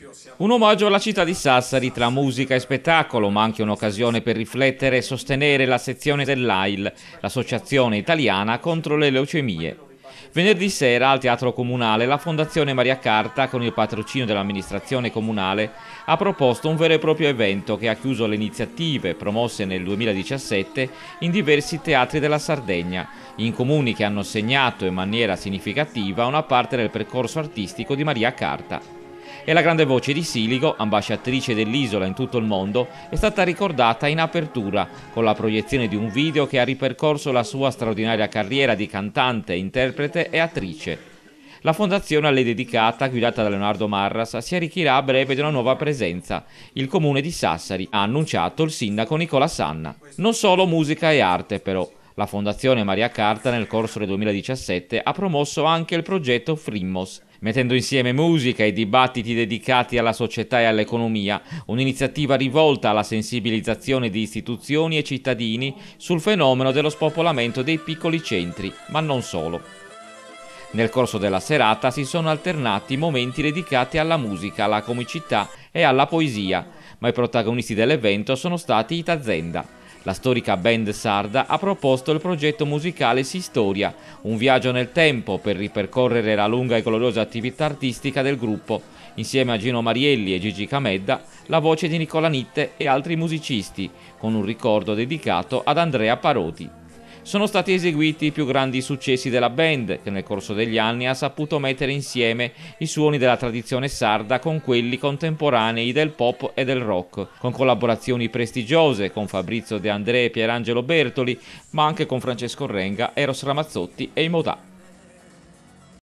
Un omaggio alla città di Sassari tra musica e spettacolo, ma anche un'occasione per riflettere e sostenere la sezione dell'AIL, l'Associazione Italiana contro le leucemie. Venerdì sera al Teatro Comunale la Fondazione Maria Carta, con il patrocinio dell'amministrazione comunale, ha proposto un vero e proprio evento che ha chiuso le iniziative promosse nel 2017 in diversi teatri della Sardegna, in comuni che hanno segnato in maniera significativa una parte del percorso artistico di Maria Carta. E la grande voce di Siligo, ambasciatrice dell'isola in tutto il mondo, è stata ricordata in apertura con la proiezione di un video che ha ripercorso la sua straordinaria carriera di cantante, interprete e attrice. La fondazione a lei dedicata, guidata da Leonardo Marras, si arricchirà a breve di una nuova presenza. Il comune di Sassari ha annunciato il sindaco Nicola Sanna. Non solo musica e arte però. La Fondazione Maria Carta nel corso del 2017 ha promosso anche il progetto Frimmos, mettendo insieme musica e dibattiti dedicati alla società e all'economia, un'iniziativa rivolta alla sensibilizzazione di istituzioni e cittadini sul fenomeno dello spopolamento dei piccoli centri, ma non solo. Nel corso della serata si sono alternati momenti dedicati alla musica, alla comicità e alla poesia, ma i protagonisti dell'evento sono stati i Tazenda. La storica band sarda ha proposto il progetto musicale Sistoria, un viaggio nel tempo per ripercorrere la lunga e gloriosa attività artistica del gruppo, insieme a Gino Marielli e Gigi Camedda, la voce di Nicola Nitte e altri musicisti, con un ricordo dedicato ad Andrea Parodi. Sono stati eseguiti i più grandi successi della band, che nel corso degli anni ha saputo mettere insieme i suoni della tradizione sarda con quelli contemporanei del pop e del rock, con collaborazioni prestigiose con Fabrizio De André e Pierangelo Bertoli, ma anche con Francesco Renga, Eros Ramazzotti e i Modà.